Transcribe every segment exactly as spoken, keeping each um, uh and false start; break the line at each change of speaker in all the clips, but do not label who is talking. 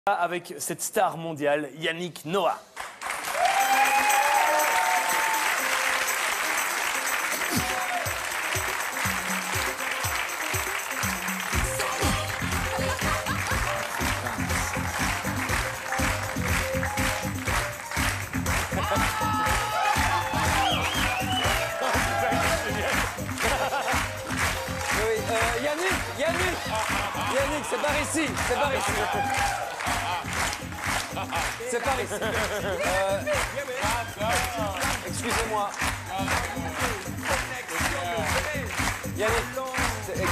Avec cette star mondiale, Yannick Noah.
Oui, euh, Yannick, Yannick, Yannick, c'est par ici, c'est par ici. C'est par ici. Euh, Excusez-moi. Yannick, c'est-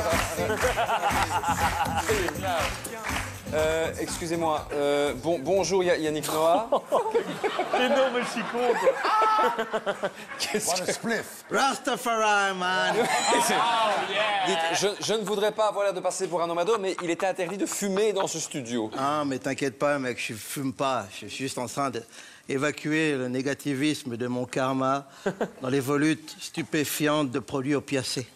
euh, excusez-moi. Euh, bon, bonjour Ya- Yannick Noah.
Énorme chicon, quoi.
Qu'est-ce
What a
que...
spliff.
Rastafari, man.
Dites, je, je ne voudrais pas avoir l'air de passer pour un nomado, mais il était interdit de fumer dans ce studio.
Ah, mais t'inquiète pas, mec, je fume pas. Je suis juste en train d'évacuer le négativisme de mon karma dans les volutes stupéfiantes de produits opiacés.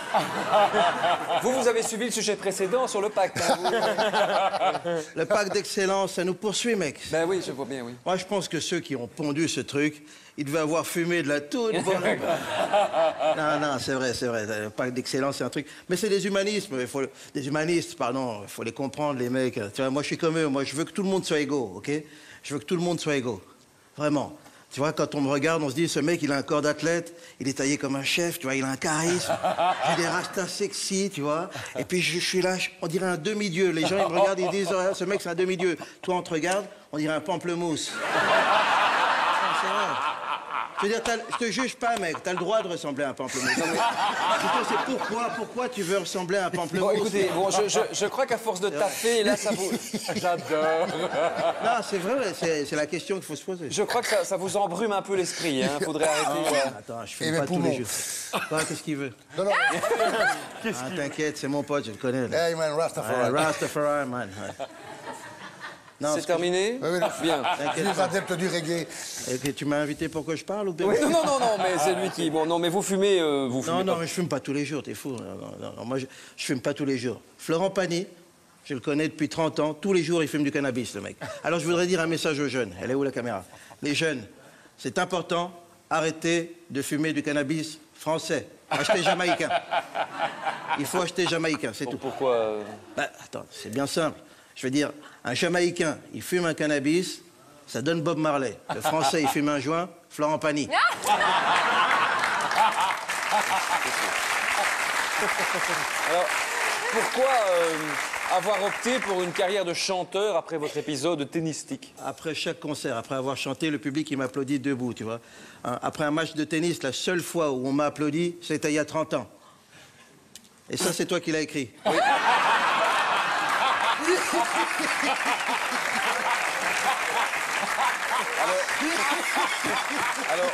Vous, vous avez suivi le sujet précédent sur le pacte. Hein, vous...
Le pacte d'excellence, ça nous poursuit, mec.
Ben oui, je vois bien, oui.
Moi, je pense que ceux qui ont pondu ce truc, ils devaient avoir fumé de la toute bonne... Non, non, c'est vrai, c'est vrai. Le pacte d'excellence, c'est un truc... Mais c'est des humanismes, il faut... des humanistes, pardon. Il faut les comprendre, les mecs. Tu vois, moi, je suis comme eux. Moi, je veux que tout le monde soit égaux, OK? Je veux que tout le monde soit égaux. Vraiment. Tu vois, quand on me regarde, on se dit, ce mec, il a un corps d'athlète, il est taillé comme un chef, tu vois, il a un charisme, il a des rastas sexy, tu vois. Et puis, je, je suis là, je- on dirait un demi-dieu. Les gens, ils me regardent, ils disent, oh, ce mec, c'est un demi-dieu. Toi, on te regarde, on dirait un pamplemousse. Non, c'est vrai. Je veux dire, t'as- je te juge pas, mec. T'as le droit de ressembler à un pamplemousse. Non, mais... Putain, c'est pourquoi, pourquoi tu veux ressembler à un pamplemousse?
Bon, écoutez, bon, je, je, je crois qu'à force de taffer, là, ça vous... J'adore.
Non, c'est vrai, c'est c'est la question qu'il faut se poser.
Je crois que ça, ça vous embrume un peu l'esprit, hein. Faudrait arrêter. euh.
Attends, je
Et
fume
mes
pas tous
poumons.
les jours. Quoi, qu'est-ce qu'il veut?
Non, non.
Ah, t'inquiète, c'est mon pote, je le connais. Là.
Hey, man, Rastafari.
Ouais, Rastafari, man. Ouais. Non,
C'est
ce que-
terminé?
Oui, oui,
Bien.
Je suis adepte du reggae.
Et que tu m'as invité pour que je parle ou bien?
Oui, non, non, non, non, mais c'est lui qui... Bon, non, mais vous fumez, euh, vous fumez
Non, non,
pas.
mais je fume pas tous les jours, t'es fou. Non, non, non, non, moi, je, je fume pas tous les jours. Florent Pagny, je le connais depuis trente ans. Tous les jours, il fume du cannabis, le mec. Alors, je voudrais dire un message aux jeunes. Elle est où, la caméra? Les jeunes, c'est important, arrêtez de fumer du cannabis français. Achetez jamaïcain. Il faut acheter jamaïcain, c'est tout.
Pourquoi euh,
Bah, attends, c'est bien simple. Je veux dire, un Jamaïcain, il fume un cannabis, ça donne Bob Marley. Le Français, il fume un joint, Florent Pagny.
Alors, pourquoi euh, avoir opté pour une carrière de chanteur après votre épisode tennistique?
Après chaque concert, après avoir chanté, le public, il m'applaudit debout, tu vois. Hein, après un match de tennis, la seule fois où on m'a applaudi, c'était il y a trente ans. Et ça, c'est toi qui l'as écrit.
Oui. Alors,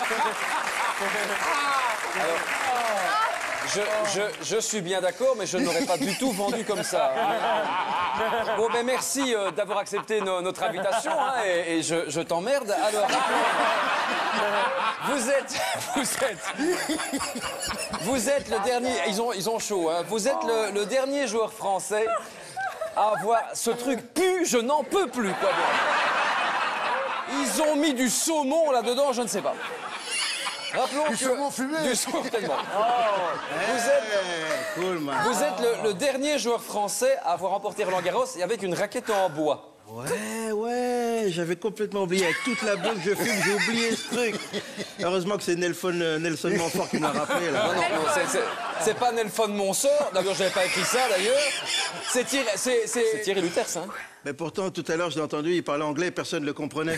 alors, je, je, je suis bien d'accord, mais je ne l'aurais pas du tout vendu comme ça. Bon, ben merci euh, d'avoir accepté no- notre invitation, hein, et, et je, je t'emmerde. Alors, vous êtes, vous êtes, vous êtes le dernier. Ils ont, ils ont chaud. Hein, vous êtes le, le dernier joueur français à avoir ce truc pu. Je n'en peux plus, quoi. Ils ont mis du saumon là-dedans, je ne sais pas. Rappelons
Du
que...
saumon fumé.
Du saumon, tellement. Vous êtes,
Eh, cool, man.
vous êtes le, le dernier joueur français à avoir remporté Roland Garros et avec une raquette en bois.
Ouais, ouais, j'avais complètement oublié. Avec toute la boue que je fume, j'ai oublié ce truc. Heureusement que c'est Nelson, euh, Nelson Montfort qui me l'a rappelé, là.
Non, non, non, c'est- c'est- c'est pas Nelson Monsort. D'ailleurs, j'avais pas écrit ça, d'ailleurs. C'est Thierry, c'est, c'est- c'est Thierry Luters, hein.
Mais pourtant, tout à l'heure, je l'ai entendu, il parlait anglais, personne ne le comprenait.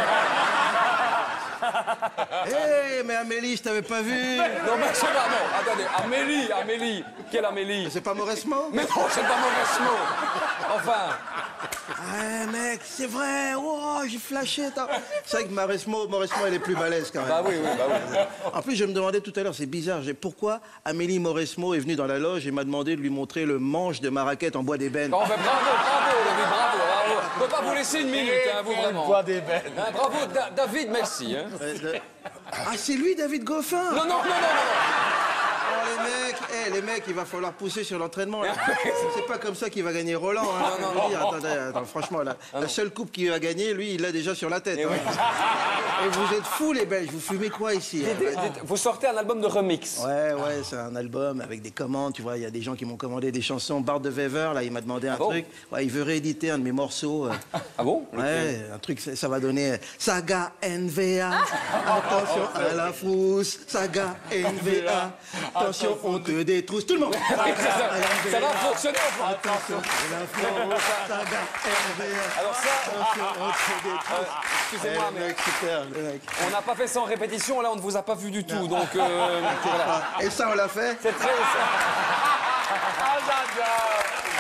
Hé, mais Amélie, je t'avais pas vu.
Non, mais c'est pas, non, attendez, Amélie, Amélie. Quelle Amélie?
C'est pas Mauresmo?
Mais non, c'est pas Mauresmo. Enfin,
Ouais, mec, c'est vrai. Oh, j'ai flashé. attends. C'est vrai que Mauresmo, Mauresmo, elle est plus balèze quand même.
bah oui, oui, bah oui.
En plus, je me demandais tout à l'heure, c'est bizarre, j'ai- pourquoi Amélie Mauresmo est venue dans la loge et m'a demandé de lui montrer le manche de ma raquette en bois d'ébène.
Bon, ben, bravo, bravo, David, bravo, bravo. On peut pas vous laisser une minute, hein, vous, vraiment.
Bois d'ébène.
Hein, bravo, Da- David, merci. Hein.
Euh, de- Ah, c'est lui, David Goffin.
Non, non, non, non, non.
les mecs, eh, les mecs, il va falloir pousser sur l'entraînement. là. C'est pas comme ça qu'il va gagner Roland. Hein,
Non, non,
je veux
non.
dire. Attendez, attends, franchement, la,
Ah,
la seule coupe qu'il va gagner, lui, il l'a déjà sur la tête.
Et
hein.
oui.
Et vous êtes fous, les Belges. Vous fumez quoi ici hein
Dites- dites- Vous sortez un album de remix.
Ouais, ouais, c'est un album avec des commandes, tu vois, il y a des gens qui m'ont commandé des chansons. Bart de Wever, là, il m'a demandé un
bon
truc. Ouais, il veut rééditer un de mes morceaux. euh.
Ah bon?
Ouais, un truc, ça ça va donner euh, Saga N V A, attention à la frousse, Saga N V A, attention, on te détrousse, tout le monde.
Ça, ça- ça va fonctionner.
Attention à la frousse, Saga N V A,
Alors ça,
attention, on te détrousse.
excusez-moi,
Eh,
mais
le mec, super, le mec.
on n'a pas fait ça en répétition, là on ne vous a pas vu du tout, donc euh, voilà.
Ah, et ça, on l'a fait.
C'est très... Ah, j'adore.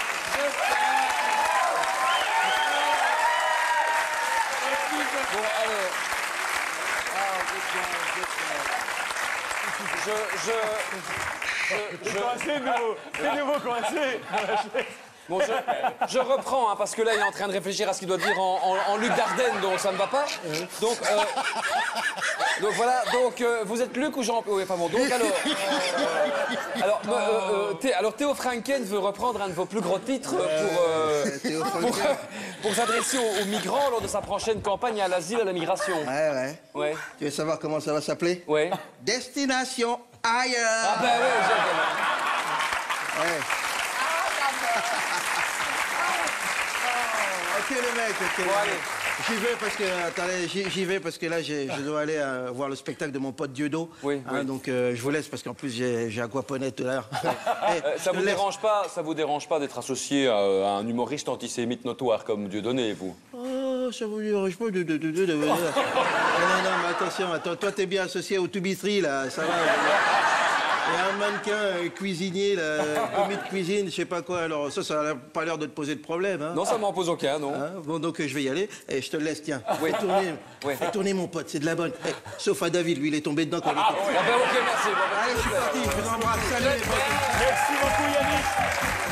Bon, alors... Je... je... je, je-
Coincé, de nouveau. C'est nouveau coincé.
Bon, je, je reprends, hein, parce que là, il est en train de réfléchir à ce qu'il doit dire en, en, en Luc Dardenne, donc ça ne va pas. Donc, euh, donc voilà, donc euh, vous êtes Luc ou Jean... Oui, enfin bon, donc alors... euh, alors, euh, euh, Thé- alors, Théo Franken veut reprendre un de vos plus gros titres pour, euh,
Théo
pour,
Franken.
pour s'adresser aux, aux migrants lors de sa prochaine campagne à l'asile et à la migration.
Ouais, ouais.
Ouais,
Tu veux savoir comment ça va s'appeler?
ouais.
Destination ailleurs.
Ah ben ouais, j'ai...
Ouais. Ok le mec, ok.
Bon, allez.
J'y vais parce que, attendez, j'y j'y vais parce que là, j'ai- je dois aller euh, voir le spectacle de mon pote Dieudo.
Oui,
Hein,
oui.
Donc euh, je vous laisse parce qu'en plus j'ai j'ai aquaponé tout à l'heure. Eh,
Euh, ça
je
vous
te laisse.
dérange pas, ça vous dérange pas d'être associé à, à un humoriste antisémite notoire comme Dieudonné, vous?
Oh, ça vous dérange pas de... de, de, de, de- de- Ah, non, non, mais attention, attends, toi t'es bien associé au Tubistri, là, ça va. Il y a un mannequin euh, cuisinier, là, commis de cuisine, je sais pas quoi, alors ça, ça n'a pas l'air de te poser de problème, hein.
Non, ça m'en pose aucun, non.
Hein, bon, donc euh, je vais y aller. Et je te le laisse, tiens.
Oui.
Fais tourner,
Oui.
fais tourner, mon pote, c'est de la bonne. Eh, sauf à David, lui, il est tombé dedans quand il était...
Ah ben ok, merci. Bon, ben,
Allez, je suis parti, je vous embrasse. Salut, les potes.
Merci beaucoup, Yannick.